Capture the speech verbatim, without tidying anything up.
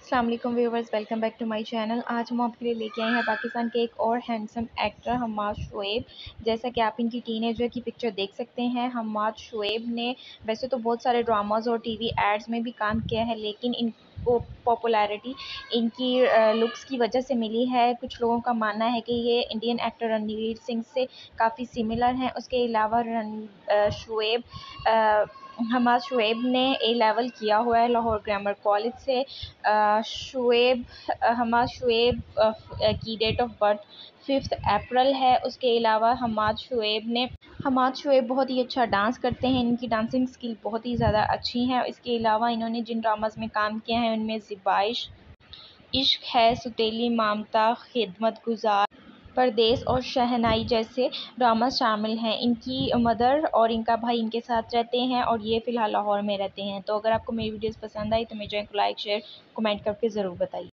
अस्सलाम वालेकुम viewers, welcome back to my channel. आज हम आपके लिए लेके आए हैं पाकिस्तान के एक और हैंडसम एक्टर हम्माद शोएब। जैसा कि आप इनकी टीनेजर की पिक्चर देख सकते हैं। हम्माद शोएब ने वैसे तो बहुत सारे ड्रामाज और टीवी एड्स में भी काम किया है, लेकिन इनको पॉपुलैरिटी इनकी लुक्स की वजह से मिली है। कुछ लोगों का मानना है कि ये इंडियन एक्टर रणवीर सिंह से काफ़ी सिमिलर हैं। उसके अलावा रण शोएब हम्माद शोएब ने ए लेवल किया हुआ है लाहौर ग्रामर कॉलेज से। शोएब हम्माद शोएब की date of birth fifth April है। उसके अलावा हम्माद शोएब ने हम्माद शोएब बहुत ही अच्छा डांस करते हैं। इनकी डांसिंग स्किल बहुत ही ज़्यादा अच्छी हैं। इसके अलावा इन्होंने जिन ड्रामास में काम किया है उनमें ज़िबाइश, इश्क है, सुतेली मामता, खिदमत गुजार, परदेस और शहनाई जैसे ड्रामा शामिल हैं। इनकी मदर और इनका भाई इनके साथ रहते हैं और ये फ़िलहाल लाहौर में रहते हैं। तो अगर आपको मेरी वीडियोस पसंद आई तो मेरे चैनल को लाइक, शेयर, कमेंट करके ज़रूर बताइए।